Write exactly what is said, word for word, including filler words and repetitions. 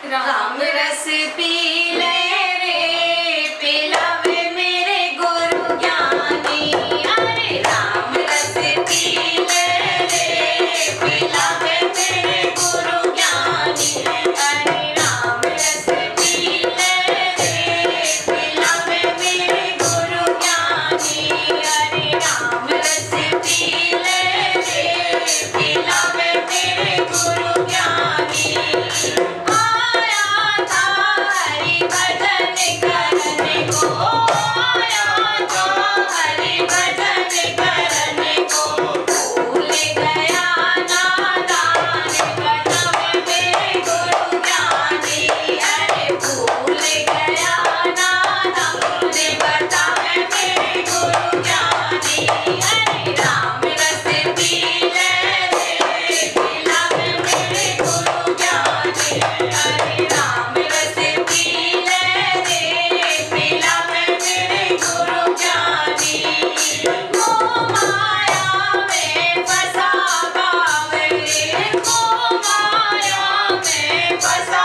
राम रस पी ले रे पिलावे मेरे गुरु ज्ञानी। अरे राम रस पी ले रे पिलावे मेरे गुरु ज्ञानी। अरे राम रस पी ले रे पिलावे मेरे गुरु ज्ञानी। अरे राम रस पी ले रे पिलावे मेरे गुरु ज्ञानी। आया था हरि भजन करने को, आया था हरि भजन करने को, भूल गया नादान बतावे मेरे गुरु ज्ञानी। अरे भूल गया नादान बतावे मेरे गुरु ज्ञानी। अरे राम रस पी ले रे पिलावे मेरे गुरु ज्ञानी। अरे राम रस पी ले रे पिलावे मेरे गुरु ज्ञानी। मोह माया में फंसा गावे रे, मोह माया में फंसा